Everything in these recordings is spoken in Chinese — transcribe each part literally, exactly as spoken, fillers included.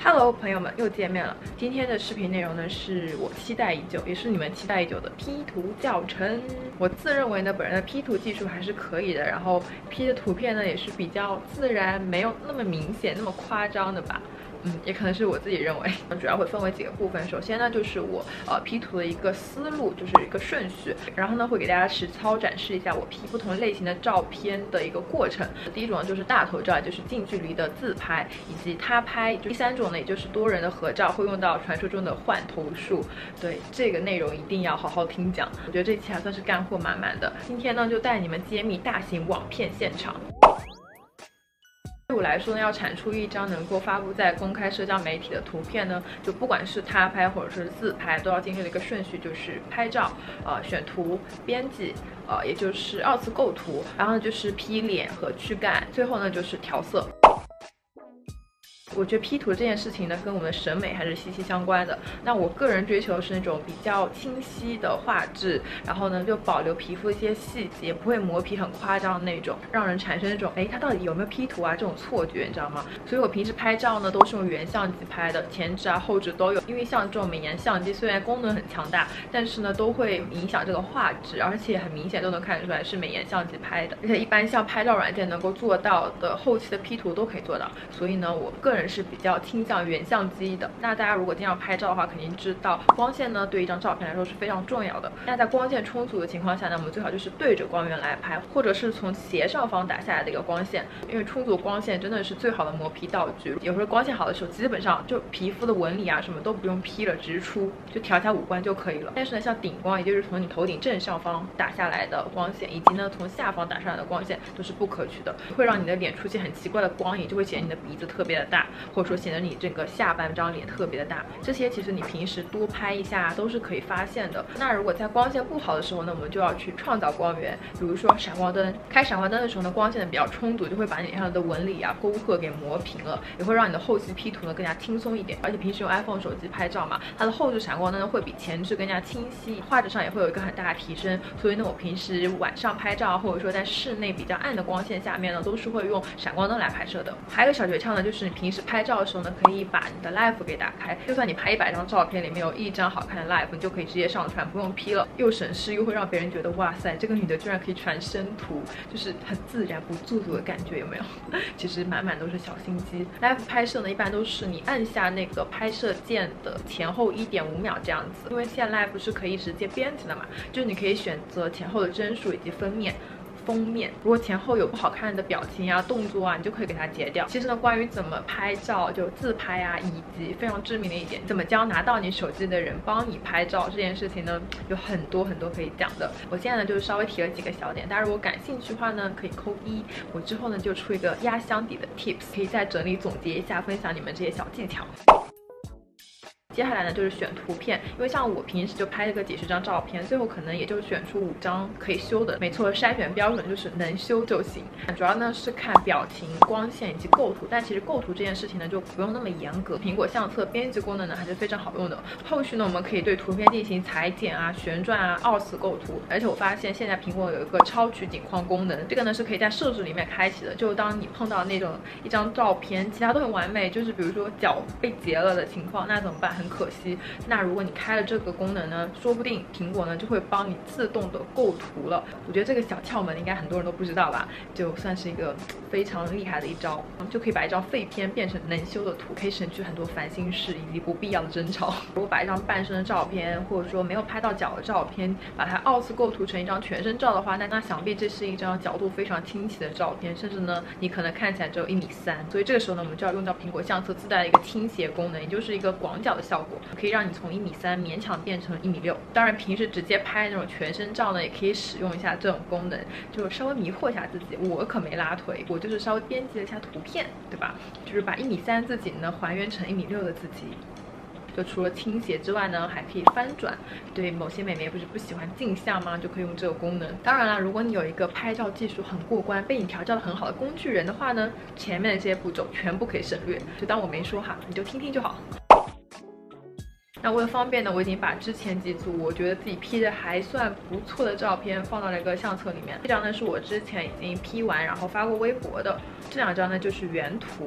Hello， 朋友们，又见面了。今天的视频内容呢，是我期待已久，也是你们期待已久的 P 图教程。我自认为呢，本人的 P 图技术还是可以的，然后 P 的图片呢也是比较自然，没有那么明显、那么夸张的吧。 嗯，也可能是我自己认为，主要会分为几个部分。首先呢，就是我呃 P 图的一个思路，就是一个顺序。然后呢，会给大家实操展示一下我 P 不同类型的照片的一个过程。第一种呢，就是大头照，就是近距离的自拍以及他拍。第三种呢，也就是多人的合照，会用到传说中的换头术。对，这个内容一定要好好听讲。我觉得这期还算是干货满满的。今天呢，就带你们揭秘大型网骗现场。 对我来说呢，要产出一张能够发布在公开社交媒体的图片呢，就不管是他拍或者是自拍，都要经历的一个顺序，就是拍照，呃，选图、编辑，呃，也就是二次构图，然后呢就是 P 脸和躯干，最后呢就是调色。 我觉得 P 图这件事情呢，跟我们的审美还是息息相关的。那我个人追求的是那种比较清晰的画质，然后呢，就保留皮肤一些细节，不会磨皮很夸张的那种，让人产生那种哎，它到底有没有 P 图啊这种错觉，你知道吗？所以我平时拍照呢，都是用原相机拍的，前置啊、后置都有。因为像这种美颜相机，虽然功能很强大，但是呢，都会影响这个画质，而且很明显都能看得出来是美颜相机拍的。而且一般像拍照软件能够做到的后期的 P 图都可以做到。所以呢，我个人 是比较倾向原相机的。那大家如果经常拍照的话，肯定知道光线呢对一张照片来说是非常重要的。那在光线充足的情况下呢，我们最好就是对着光源来拍，或者是从斜上方打下来的一个光线，因为充足光线真的是最好的磨皮道具。有时候光线好的时候，基本上就皮肤的纹理啊什么都不用 P 了，直出，就调一下五官就可以了。但是呢，像顶光，也就是从你头顶正上方打下来的光线，以及呢从下方打上来的光线都是不可取的，会让你的脸出现很奇怪的光影，就会显得你的鼻子特别的大，或者说 显得你整个下半张脸特别的大，这些其实你平时多拍一下都是可以发现的。那如果在光线不好的时候呢，我们就要去创造光源，比如说闪光灯。开闪光灯的时候呢，光线比较充足，就会把你脸上的纹理啊、沟壑给磨平了，也会让你的后期 P 图呢更加轻松一点。而且平时用 iPhone 手机拍照嘛，它的后置闪光灯呢会比前置更加清晰，画质上也会有一个很大的提升。所以呢，我平时晚上拍照，或者说在室内比较暗的光线下面呢，都是会用闪光灯来拍摄的。还有一个小诀窍呢，就是你平时拍照的时候呢， 可以把你的 Live 给打开，就算你拍一百张照片，里面有一张好看的 Live， 你就可以直接上传，不用 P 了，又省事，又会让别人觉得哇塞，这个女的居然可以传生图，就是很自然不做作的感觉，有没有？其实满满都是小心机。Live 拍摄呢，一般都是你按下那个拍摄键的前后一点五秒这样子，因为现在 Live 是可以直接编辑的嘛，就是你可以选择前后的帧数以及分面。 封面，如果前后有不好看的表情啊、动作啊，你就可以给它截掉。其实呢，关于怎么拍照，就自拍啊，以及非常致命的一点，怎么教拿到你手机的人帮你拍照这件事情呢，有很多很多可以讲的。我现在呢，就是稍微提了几个小点，大家如果感兴趣的话呢，可以扣一。我之后呢，就出一个压箱底的 tips， 可以再整理总结一下，分享你们这些小技巧。 接下来呢，就是选图片，因为像我平时就拍了个几十张照片，最后可能也就选出五张可以修的。没错，筛选标准就是能修就行。主要呢是看表情、光线以及构图，但其实构图这件事情呢就不用那么严格。苹果相册编辑功能呢还是非常好用的。后续呢我们可以对图片进行裁剪啊、旋转啊、二次构图。而且我发现现在苹果有一个超取景框功能，这个呢是可以在设置里面开启的。就当你碰到那种一张照片，其他都很完美，就是比如说脚被截了的情况，那怎么办？ 很可惜，那如果你开了这个功能呢，说不定苹果呢就会帮你自动的构图了。我觉得这个小窍门应该很多人都不知道吧，就算是一个非常厉害的一招，就可以把一张废片变成能修的图，可以省去很多烦心事以及不必要的争吵。如果把一张半身的照片，或者说没有拍到脚的照片，把它二次构图成一张全身照的话，那那想必这是一张角度非常清晰的照片，甚至呢你可能看起来只有一米三。所以这个时候呢，我们就要用到苹果相册自带的一个倾斜功能，也就是一个广角的效果。 可以让你从一米三勉强变成一米六。当然，平时直接拍那种全身照呢，也可以使用一下这种功能，就稍微迷惑一下自己。我可没拉腿，我就是稍微编辑了一下图片，对吧？就是把一米三自己呢还原成一米六的自己。 就除了倾斜之外呢，还可以翻转。对某些美眉不是不喜欢镜像吗？就可以用这个功能。当然了，如果你有一个拍照技术很过关、被你调教的很好的工具人的话呢，前面的这些步骤全部可以省略，就当我没说哈，你就听听就好。 那为了方便呢，我已经把之前几组我觉得自己 P 的还算不错的照片放到了一个相册里面。这张呢是我之前已经 P 完，然后发过微博的。这两张呢就是原图。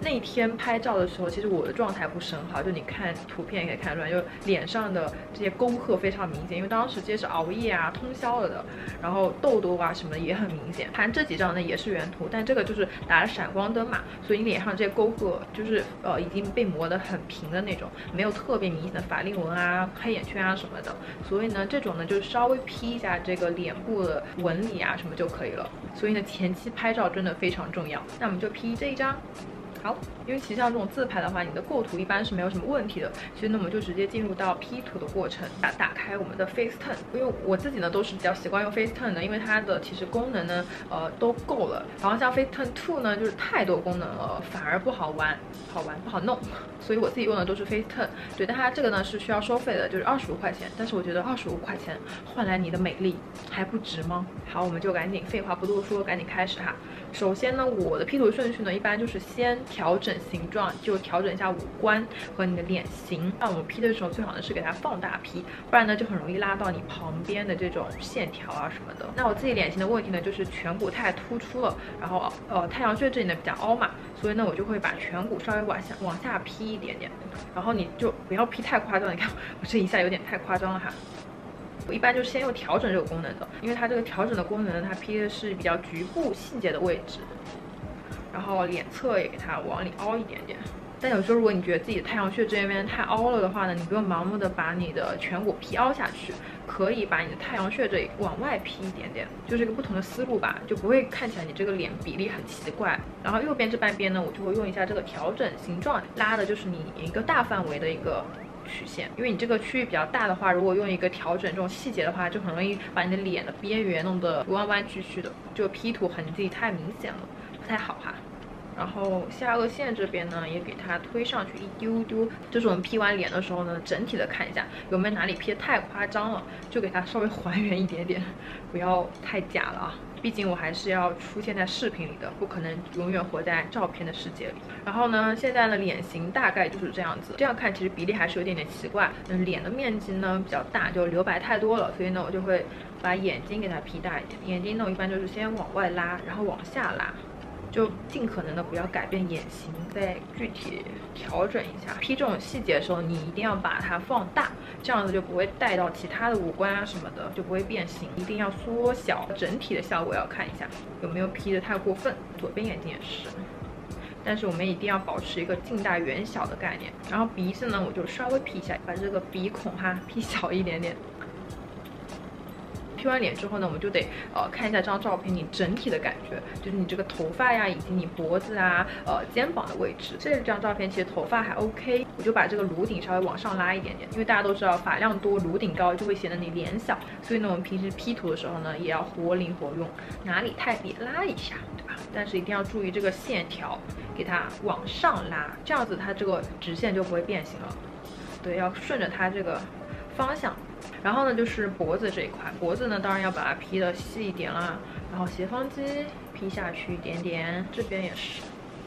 那天拍照的时候，其实我的状态不是很好，就你看图片也可以看出来，就脸上的这些沟壑非常明显，因为当时这些是熬夜啊、通宵了的，然后痘痘啊什么的也很明显。拍这几张呢也是原图，但这个就是打了闪光灯嘛，所以你脸上这些沟壑就是呃已经被磨得很平的那种，没有特别明显的法令纹啊、黑眼圈啊什么的。所以呢，这种呢就是稍微 P 一下这个脸部的纹理啊什么就可以了。所以呢，前期拍照真的非常重要。那我们就 P 这一张。好，因为其实像这种自拍的话，你的构图一般是没有什么问题的。其实呢，我们就直接进入到 P 图的过程，打打开我们的 FaceTime。因为我自己呢都是比较习惯用 FaceTime 的，因为它的其实功能呢，呃都够了。然后像 FaceTime Two 呢，就是太多功能了，反而不好玩，好玩不好弄。所以我自己用的都是 FaceTime。对，但它这个呢是需要收费的，就是二十五块钱。但是我觉得二十五块钱换来你的美丽还不值吗？好，我们就赶紧废话不多说，赶紧开始哈。首先呢，我的 P 图顺序呢，一般就是先调整形状，就调整一下五官和你的脸型。那我们 P 的时候，最好呢是给它放大 P， 不然呢就很容易拉到你旁边的这种线条啊什么的。那我自己脸型的问题呢，就是颧骨太突出了，然后呃太阳穴这里呢比较凹嘛，所以呢我就会把颧骨稍微往下往下 P 一点点，然后你就不要 P 太夸张。你看我这一下有点太夸张了哈。我一般就是先用调整这个功能的，因为它这个调整的功能呢，它 P 的是比较局部细节的位置，然后脸侧也给它往里凹一点点。但有时候如果你觉得自己的太阳穴这边太凹了的话呢，你不用盲目的把你的颧骨 P 凹下去，可以把你的太阳穴这里往外 P 一点点，就是一个不同的思路吧，就不会看起来你这个脸比例很奇怪。然后右边这半边呢，我就会用一下这个调整形状，拉的就是你一个大范围的一个曲线，因为你这个区域比较大的话，如果用一个调整这种细节的话，就很容易把你的脸的边缘弄得弯弯曲曲的，就 P 图痕迹太明显了，不太好哈。然后下颚线这边呢，也给它推上去一丢丢。就是我们 P 完脸的时候呢，整体的看一下有没有哪里 P 的太夸张了，就给它稍微还原一点点，不要太假了啊。毕竟我还是要出现在视频里的，不可能永远活在照片的世界里。然后呢，现在的脸型大概就是这样子，这样看其实比例还是有点点奇怪。嗯，脸的面积呢比较大，就留白太多了，所以呢我就会把眼睛给它 P 大一点。眼睛呢我一般就是先往外拉，然后往下拉。就尽可能的不要改变眼型，再具体调整一下。P 这种细节的时候，你一定要把它放大，这样子就不会带到其他的五官啊什么的，就不会变形。一定要缩小，整体的效果要看一下有没有 P 的太过分。左边眼睛也是，但是我们一定要保持一个近大远小的概念。然后鼻子呢，我就稍微 P 一下，把这个鼻孔哈 P 小一点点。P 完脸之后呢，我们就得呃看一下这张照片你整体的感觉，就是你这个头发呀，以及你脖子啊、呃肩膀的位置。这张照片其实头发还 OK， 我就把这个颅顶稍微往上拉一点点，因为大家都知道发量多、颅顶高就会显得你脸小，所以呢，我们平时 P 图的时候呢，也要活灵活用，哪里太瘪拉一下，对吧？但是一定要注意这个线条，给它往上拉，这样子它这个直线就不会变形了。对，要顺着它这个方向。然后呢，就是脖子这一块，脖子呢当然要把它 P 的细一点啦，然后斜方肌 P 下去一点点，这边也是，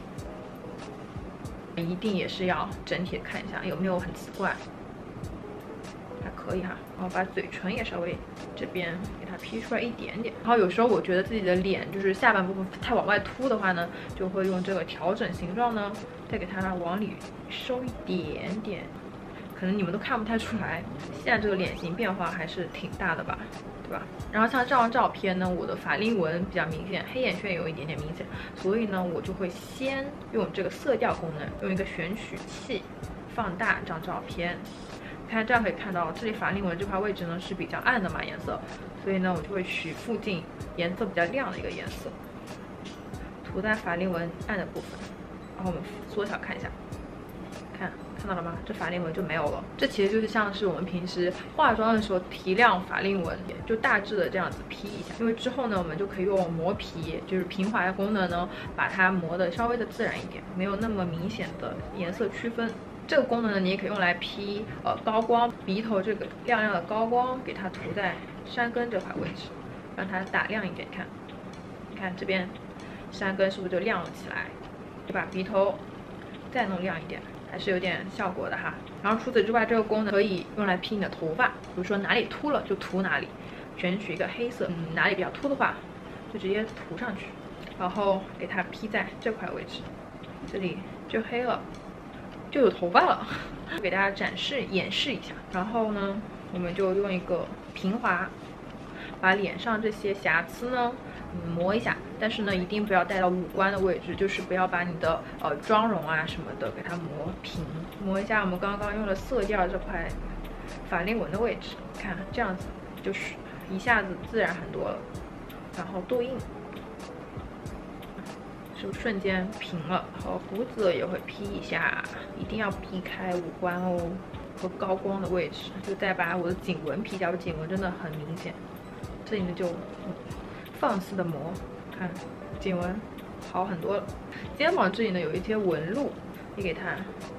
一定也是要整体看一下有没有很奇怪，还可以哈。然后把嘴唇也稍微这边给它 P 出来一点点。然后有时候我觉得自己的脸就是下半部分太往外凸的话呢，就会用这个调整形状呢，再给它往里收一点点。可能你们都看不太出来，现在这个脸型变化还是挺大的吧，对吧？然后像这张照片呢，我的法令纹比较明显，黑眼圈也有一点点明显，所以呢，我就会先用这个色调功能，用一个选取器放大这张照片。看这样可以看到，这里法令纹这块位置呢是比较暗的嘛颜色，所以呢，我就会取附近颜色比较亮的一个颜色，涂在法令纹暗的部分。然后我们缩小看一下，看。看到了吗？这法令纹就没有了。这其实就是像是我们平时化妆的时候提亮法令纹，就大致的这样子 P 一下。因为之后呢，我们就可以用磨皮，就是平滑的功能呢，把它磨得稍微的自然一点，没有那么明显的颜色区分。这个功能呢，你也可以用来 P 呃高光，鼻头这个亮亮的高光，给它涂在山根这块位置，让它打亮一点。看，你看这边山根是不是就亮了起来？对吧？鼻头再弄亮一点。还是有点效果的哈。然后除此之外，这个功能可以用来 P 你的头发，比如说哪里秃了就涂哪里，选取一个黑色，嗯，哪里比较秃的话就直接涂上去，然后给它 P 在这块位置，这里就黑了，就有头发了。给大家展示演示一下，然后呢，我们就用一个平滑，把脸上这些瑕疵呢，嗯，磨一下。但是呢，一定不要带到五官的位置，就是不要把你的呃妆容啊什么的给它磨平。磨一下我们刚刚用的色调这块法令纹的位置，看这样子就是一下子自然很多了。然后痘印。 就瞬间平了，和胡子也会 P 一下，一定要避开五官哦和高光的位置。就再把我的颈纹 P 一下，我颈纹真的很明显。这里呢就放肆的磨，看颈纹好很多了。肩膀这里呢有一些纹路，也给它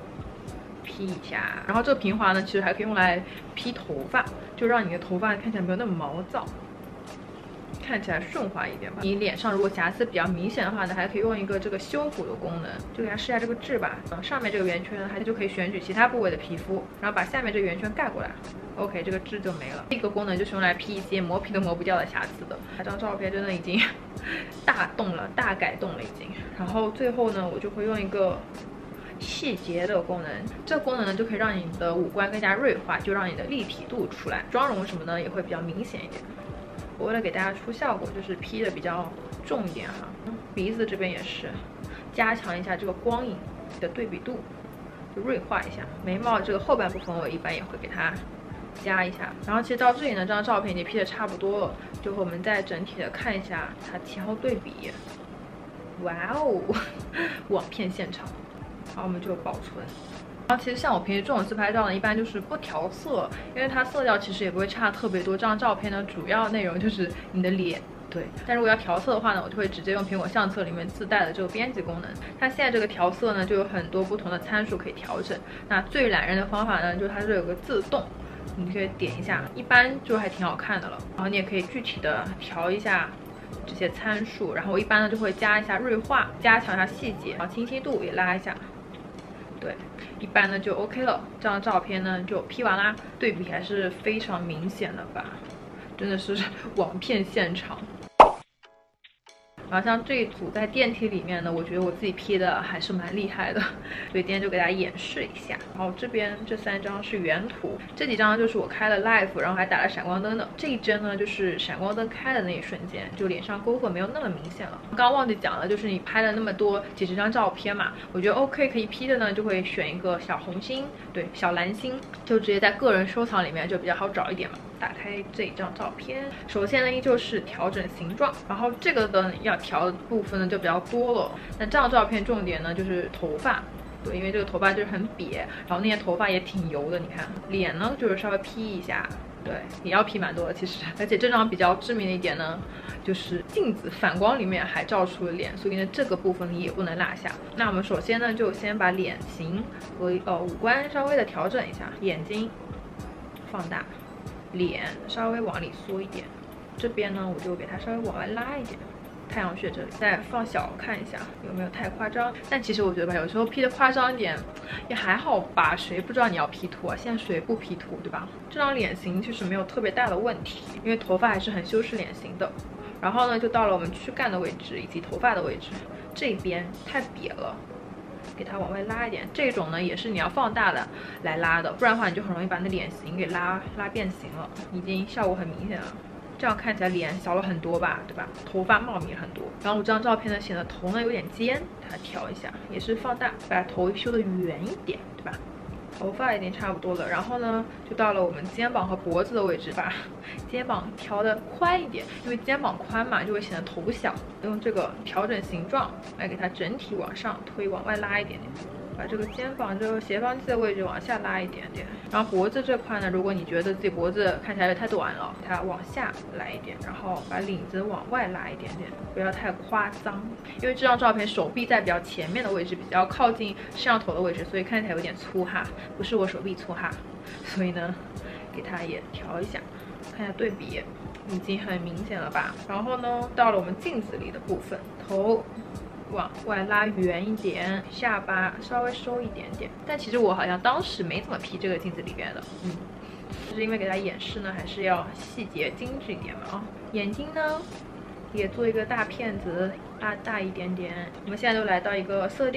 P 一下。然后这个平滑呢，其实还可以用来 P 头发，就让你的头发看起来没有那么毛躁。 看起来顺滑一点吧。你脸上如果瑕疵比较明显的话呢，还可以用一个这个修补的功能，就给它试一下这个痣吧。嗯，上面这个圆圈呢，它就可以选取其他部位的皮肤，然后把下面这个圆圈盖过来。OK， 这个痣就没了。这个功能就是用来 P 一些磨皮都磨不掉的瑕疵的。这张照片真的已经大动了，大改动了已经。然后最后呢，我就会用一个 细节的功能，这个功能呢就可以让你的五官更加锐化，就让你的立体度出来，妆容什么呢也会比较明显一点。 我为了给大家出效果，就是 P 的比较重一点哈。鼻子这边也是，加强一下这个光影的对比度，就锐化一下。眉毛这个后半部分我一般也会给它加一下。然后其实到这里呢，这张照片已经 P 的差不多了，就我们再整体的看一下它前后对比。哇哦，网片现场。好，我们就保存。 然后其实像我平时这种自拍照呢，一般就是不调色，因为它色调其实也不会差特别多。这张照片呢，主要内容就是你的脸，对。但如果要调色的话呢，我就会直接用苹果相册里面自带的这个编辑功能。它现在这个调色呢，就有很多不同的参数可以调整。那最懒人的方法呢，就是它这有个自动，你可以点一下，一般就还挺好看的了。然后你也可以具体的调一下 这些参数，然后我一般呢就会加一下锐化，加强一下细节，然后清晰度也拉一下。 对，一般呢就 OK 了。这张照片呢就 P 完啦，对比还是非常明显的吧，真的是网片现场。 然后像这一组在电梯里面呢，我觉得我自己 P 的还是蛮厉害的，所以今天就给大家演示一下。然后这边这三张是原图，这几张就是我开了 live， 然后还打了闪光灯的。这一帧呢，就是闪光灯开的那一瞬间，就脸上沟壑没有那么明显了。刚刚忘记讲了，就是你拍了那么多几十张照片嘛，我觉得 OK 可以 P 的呢，就会选一个小红心，对，小蓝心，就直接在个人收藏里面就比较好找一点嘛。 打开这一张照片，首先呢依旧是调整形状，然后这个的要调的部分呢就比较多了。那这张照片重点呢就是头发，对，因为这个头发就是很瘪，然后那些头发也挺油的。你看脸呢就是稍微 P 一下，对，也要 P 蛮多的其实。而且这张比较致命的一点呢，就是镜子反光里面还照出了脸，所以呢这个部分也不能落下。那我们首先呢就先把脸型和呃五官稍微的调整一下，眼睛放大。 脸稍微往里缩一点，这边呢我就给它稍微往外拉一点，太阳穴这里再放小看一下有没有太夸张。但其实我觉得吧，有时候 P 的夸张一点也还好吧，谁不知道你要 P 图啊？现在谁不 P 图对吧？这张脸型其实没有特别大的问题，因为头发还是很修饰脸型的。然后呢，就到了我们躯干的位置以及头发的位置，这边太瘪了。 给它往外拉一点，这种呢也是你要放大的来拉的，不然的话你就很容易把你的脸型给拉拉变形了，已经效果很明显了。这样看起来脸小了很多吧，对吧？头发茂密很多。然后我这张照片呢显得头呢有点尖，给它调一下，也是放大，把头修的圆一点，对吧？ 头发已经差不多了，然后呢，就到了我们肩膀和脖子的位置，把肩膀调的宽一点，因为肩膀宽嘛，就会显得头小。用这个调整形状来给它整体往上推，往外拉一点点，把这个肩膀这个斜方肌的位置往下拉一点点。然后脖子这块呢，如果你觉得自己脖子看起来太短了，它往下来一点，然后把领子往外拉一点点，不要太夸张。因为这张照片手臂在比较前面的位置，比较靠近摄像头的位置，所以看起来有点粗哈。 不是我手臂粗哈，所以呢，给它也调一下，看一下对比，已经很明显了吧？然后呢，到了我们镜子里的部分，头往外拉圆一点，下巴稍微收一点点。但其实我好像当时没怎么 P 这个镜子里边的，嗯，就是因为给它演示呢，还是要细节精致一点嘛啊。眼睛呢，也做一个大片子，拉大一点点。我们现在就来到一个色调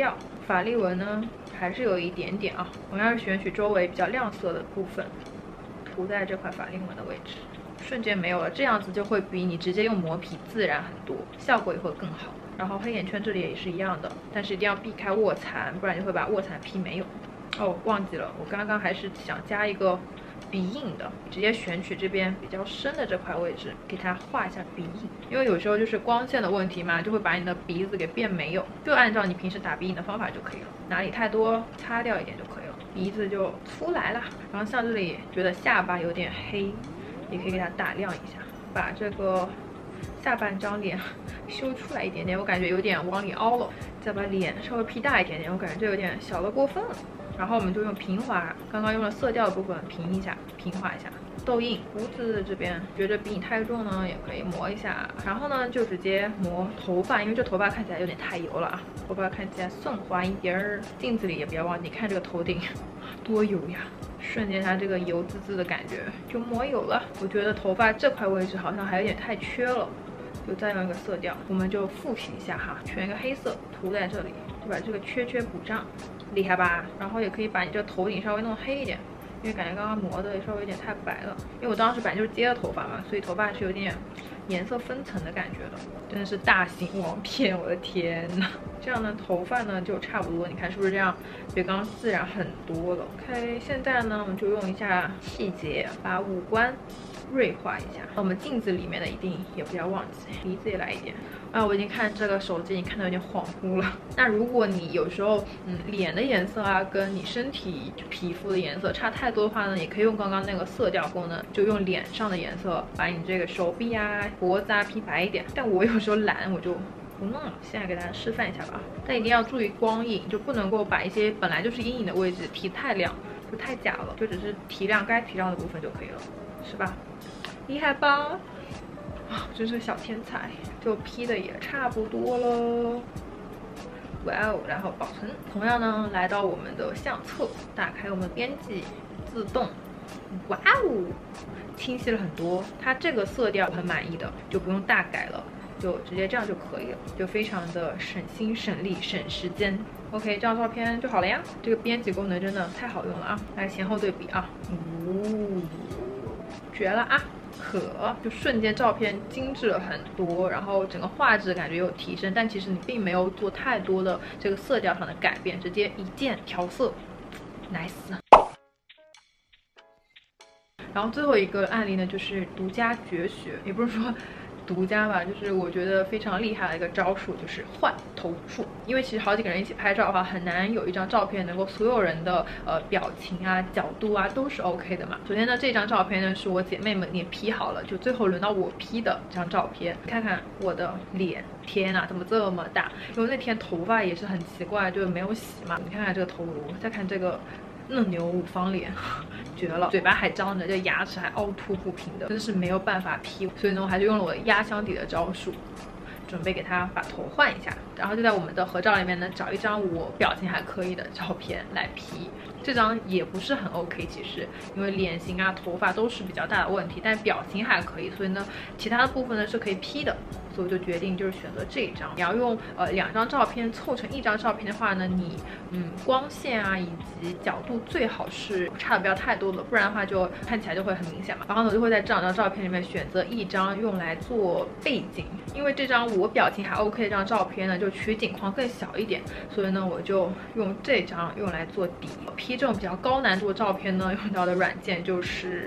法令纹呢还是有一点点啊，同样是选取周围比较亮色的部分，涂在这块法令纹的位置，瞬间没有了，这样子就会比你直接用磨皮自然很多，效果也会更好。然后黑眼圈这里也是一样的，但是一定要避开卧蚕，不然就会把卧蚕 P 没有。哦，忘记了，我刚刚还是想加一个鼻印的，直接选取这边比较深的这块位置，给它画一下鼻印。因为有时候就是光线的问题嘛，就会把你的鼻子给变没有，就按照你平时打鼻印的方法就可以了，哪里太多擦掉一点就可以了，鼻子就出来了。然后像这里觉得下巴有点黑，也可以给它打亮一下，把这个下半张脸修出来一点点，我感觉有点往里凹了，再把脸稍微 P 大一点点，我感觉这有点小的过分了。然后我们就用平滑，刚刚用了色调的部分平一下，平滑一下。痘印，胡子这边觉得比你太重呢，也可以磨一下。然后呢，就直接磨头发，因为这头发看起来有点太油了啊，头发看起来顺滑一点儿。镜子里也不要忘记看这个头顶多油呀，瞬间它这个油滋滋的感觉就抹有了。我觉得头发这块位置好像还有点太缺了。就再用一个色调，我们就复习一下哈，选一个黑色涂在这里，就把这个缺缺补上，厉害吧？然后也可以把你这个头顶稍微弄黑一点，因为感觉刚刚磨的也稍微有点太白了。因为我当时本来就是接了头发嘛，所以头发是有点颜色分层的感觉的，真的是大型网骗，我的天呐！这样的头发呢就差不多，你看是不是这样比刚刚自然很多了 ？OK， 现在呢我们就用一下细节，把五官锐化一下。我们镜子里面的一定也不要忘记，鼻子也来一点。啊，我已经看这个手机，已经看到有点恍惚了。那如果你有时候嗯脸的颜色啊，跟你身体皮肤的颜色差太多的话呢，也可以用刚刚那个色调功能，就用脸上的颜色把你这个手臂啊、脖子啊 P 白一点。但我有时候懒，我就不弄了。现在给大家示范一下吧，但一定要注意光影，就不能够把一些本来就是阴影的位置提太亮，就太假了，就只是提亮该提亮的部分就可以了，是吧？厉害吧？啊，真是小天才，就 P 的也差不多了。哇哦，然后保存。同样呢，来到我们的相册，打开我们编辑，自动。哇哦，清晰了很多。它这个色调很满意的，就不用大改了，就直接这样就可以了，就非常的省心省力省时间。OK， 这张照片就好了呀。这个编辑功能真的太好用了啊！来前后对比啊，呜、哦，绝了啊！可就瞬间照片精致了很多，然后整个画质感觉有提升，但其实你并没有做太多的这个色调上的改变，直接一键调色 ，nice。然后最后一个案例呢，就是独家绝学，也不是说独家吧，就是我觉得非常厉害的一个招数，就是换头术。因为其实好几个人一起拍照的话，很难有一张照片能够所有人的呃表情啊、角度啊都是 OK 的嘛。首先呢，这张照片呢是我姐妹们也 P 好了，就最后轮到我 P 的这张照片。看看我的脸，天呐，怎么这么大？因为那天头发也是很奇怪，就没有洗嘛。你看看这个头颅，再看这个。嫩牛五方脸，绝了！嘴巴还张着，这牙齿还凹凸不平的，真是没有办法 P。所以呢，我还是用了我压箱底的招数，准备给他把头换一下。然后就在我们的合照里面呢，找一张我表情还可以的照片来 P。这张也不是很 OK， 其实因为脸型啊、头发都是比较大的问题，但表情还可以，所以呢，其他的部分呢是可以 P 的。所以我就决定就是选择这一张。你要用呃两张照片凑成一张照片的话呢，你嗯光线啊以及角度最好是差的不要太多的，不然的话就看起来就会很明显嘛。然后呢，我就会在这两张照片里面选择一张用来做背景，因为这张我表情还 OK 的这张照片呢，就取景框更小一点，所以呢我就用这张用来做底。P 这种比较高难度的照片呢，用到的软件就是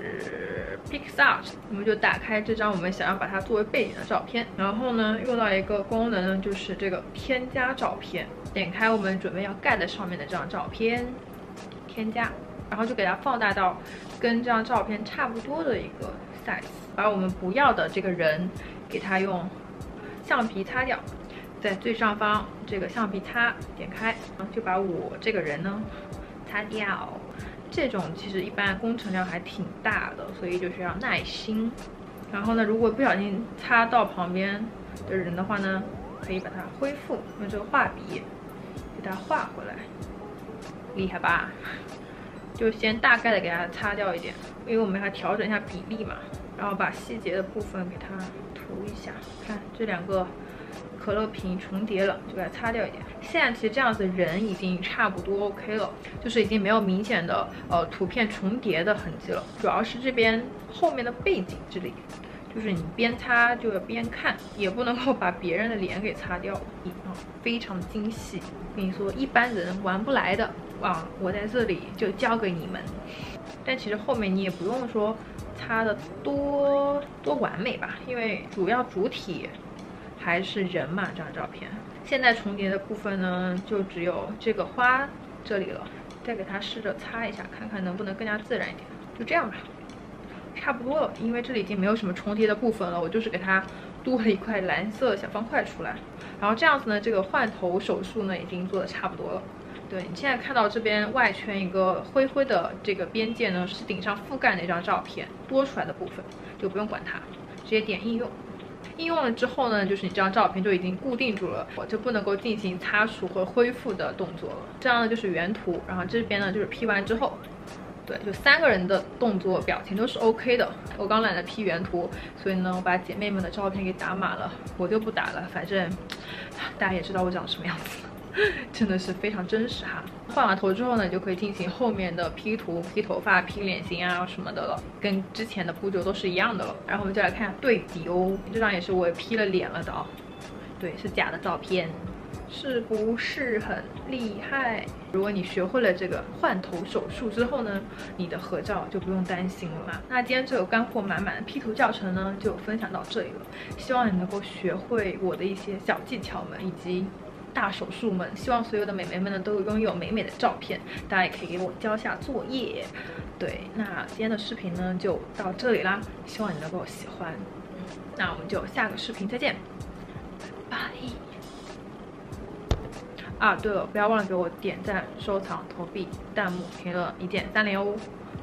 PicsArt。我们就打开这张我们想要把它作为背景的照片，然后。然后呢，用到一个功能呢，就是这个添加照片。点开我们准备要盖在上面的这张照片，添加，然后就给它放大到跟这张照片差不多的一个 size。把我们不要的这个人，给它用橡皮擦掉，在最上方这个橡皮擦点开，然后就把我这个人呢擦掉。这种其实一般工程量还挺大的，所以就是要耐心。然后呢，如果不小心擦到旁边的人的话呢，可以把它恢复，用这个画笔给它画回来，厉害吧？就先大概的给它擦掉一点，因为我们要调整一下比例嘛。然后把细节的部分给它涂一下，看这两个可乐瓶重叠了，就给它擦掉一点。现在其实这样子人已经差不多 OK 了，就是已经没有明显的呃图片重叠的痕迹了，主要是这边后面的背景这里。就是你边擦就要边看，也不能够把别人的脸给擦掉，啊，非常精细。跟你说，一般人玩不来的啊，我在这里就教给你们。但其实后面你也不用说擦的多多完美吧，因为主要主体还是人嘛，这张照片。现在重叠的部分呢，就只有这个花这里了，再给它试着擦一下，看看能不能更加自然一点。就这样吧。差不多了，因为这里已经没有什么重叠的部分了，我就是给它多了一块蓝色小方块出来。然后这样子呢，这个换头手术呢已经做的差不多了。对，你现在看到这边外圈一个灰灰的这个边界呢，是顶上覆盖那张照片多出来的部分，就不用管它，直接点应用。应用了之后呢，就是你这张照片就已经固定住了，我就不能够进行擦除和恢复的动作了。这样呢就是原图，然后这边呢就是 P 完之后。对，就三个人的动作表情都是 OK 的。我刚懒得 P 原图，所以呢，我把姐妹们的照片给打码了。我就不打了，反正大家也知道我长什么样子，真的是非常真实哈。换完头之后呢，你就可以进行后面的 P 图、P 头发、P 脸型啊什么的了，跟之前的步骤都是一样的了。然后我们就来看对比哦，这张也是我 P 了脸了的啊，对，是假的照片。是不是很厉害？如果你学会了这个换头手术之后呢，你的合照就不用担心了嘛。那今天这个干货满满的 P 图教程呢，就分享到这里了。希望你能够学会我的一些小技巧们以及大手术们。希望所有的美眉们呢都拥有美美的照片，大家也可以给我交下作业。对，那今天的视频呢就到这里啦，希望你能够喜欢。那我们就下个视频再见，拜拜。啊，对了，不要忘了给我点赞、收藏、投币、弹幕，评论一键三连哦！